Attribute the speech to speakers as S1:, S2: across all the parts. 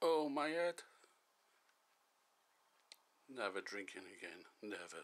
S1: Oh, my head. Never drinking again. Never.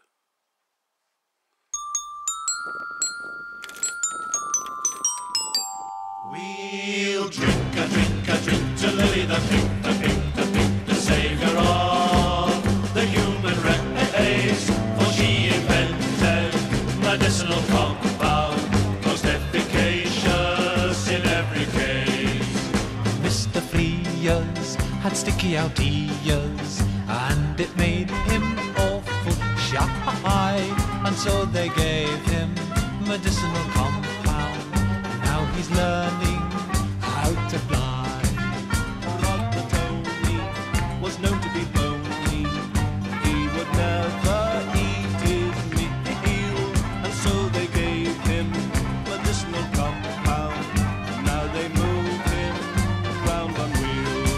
S2: We'll drink a drink to Lily the Pink, the saviour of the human race. For she invented medicinal compound, most efficacious in every case.
S3: Mr. Frears had sticky out ears, and it made him awful shy, and so they gave him medicinal compound. Now he's learning how to fly.
S2: Brother Tony was known to be lonely. He would never eat his meal, and so they gave him medicinal compound. Now they move him round on wheels.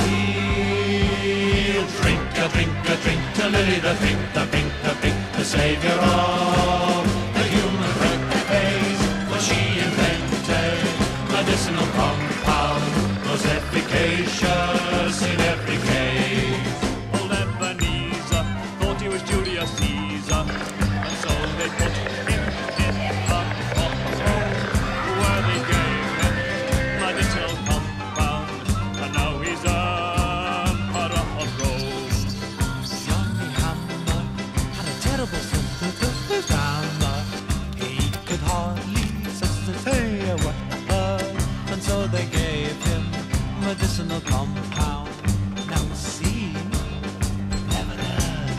S2: We'll drink a drink to Lily the Pink, the saviour of the human race. For she invented medicinal compound, most efficacious in every case. Old Ebenezer thought he was Julius Caesar, and so they put him in the bottle, where they gave him medicinal compound, and now he's Emperor of Rome.
S3: Johnny Hammer had a terrible sense of grammar. He could hardly say a word, and so they gave him medicinal compound. Now see, never learn.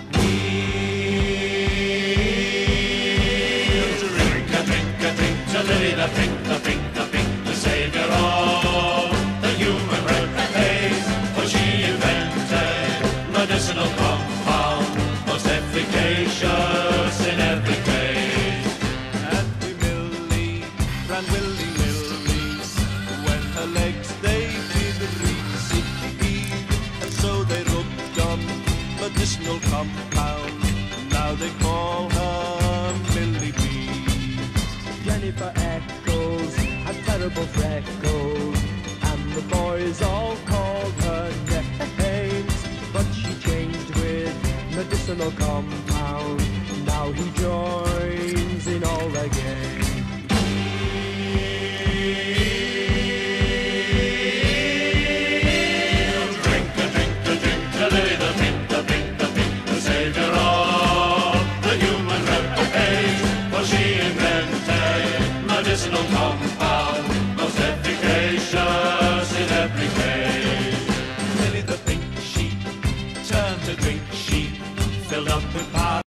S2: We'll drink a drink to Lily the Pink, the saviour of the human race. For she invented medicinal compound, most efficacious in every case. Auntie Millie ran willy-nilly when her legs they did recede, and so they rubbed on medicinal compound. Now they call her Millie Bee.
S4: Jennifer Eccles had terrible freckles, and the boys all called her names. But she changed with medicinal compound. Now he joins in all the game.
S2: We'll drink a drink to Lily the Pink, the saviour of the human race. For she invented medicinal compound, most efficacious in every case. Lily the Pink, she turned to drink, she filled up with power.